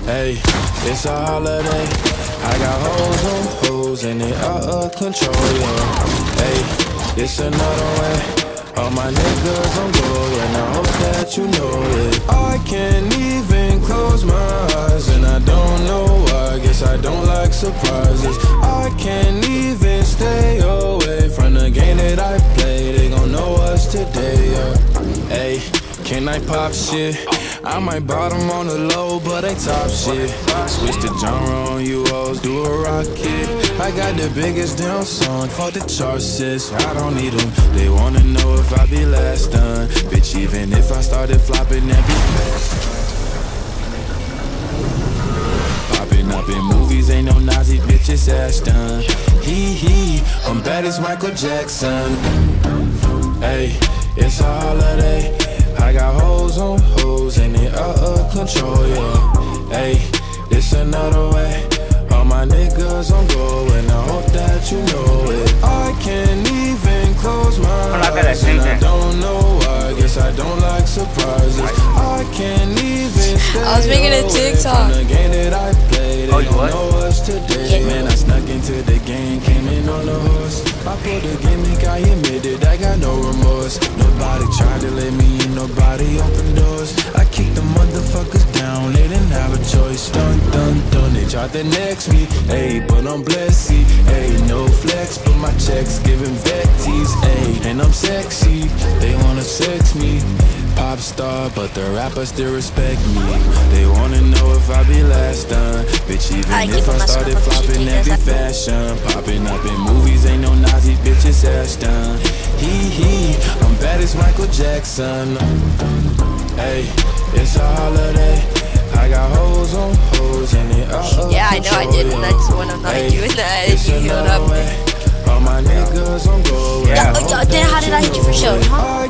Hey, it's a holiday. I got hoes on hoes and they out of control, yeah. Hey, it's another way. All my niggas on go and I hope that you know it. I can't even close my eyes and I don't know why. Guess I don't like surprises. I can't even stay away from the game that I play. They gon' know us today, yeah. Hey, can I pop shit? I might bottom on the low, but ain't top shit. Switch the genre on you hoes, do a rocket. I got the biggest damn song, fuck the charts, sis. I don't need them, they wanna know if I be last done. Bitch, even if I started flopping, that'd be fast. Popping up in movies, ain't no Nazi bitches ass done. Hee, I'm bad as Michael Jackson. Hey, it's a holiday. I got hoes on hoes and they out of control, yeah. Hey, it's another way. All my niggas on go and I hope that you know it. I can't even close my eyes and I don't know why. Guess I don't like surprises. I can't even stay I was making a TikTok. from the game that I play. They don't know us today. Man, I snuck into the game, came in on the horse. I pulled the gimmick, I admitted I got no remorse. Nobody tried to let me in, nobody opened doors. I kicked the motherfuckers down, they didn't have a choice. Dun, dun, dun, they tried to next me. Ayy, but I'm blessed, ayy, no flex, but my checks giving vecties, ayy. And I'm sexy, they wanna sex me. Pop star, but the rappers still respect me. They wanna know if I be last done. Bitch, even if I started flopping, that be fashion. Popping up in movies, ain't no Nazi bitches ass done. Hee, I'm bad as Michael Jackson. Hey, it's a holiday. I got hoes on hoes and they out of Yeah, I know I did, and that's when I'm not doing that. If you heal up. All my niggas on go. Yeah. Then how did I hit you for sure? Huh?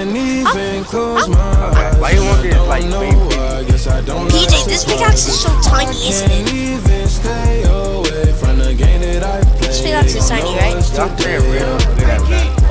Why you want this like PJ, this pickaxe is so tiny, isn't it? This pickaxe is tiny, right? Y'all playing real good at that.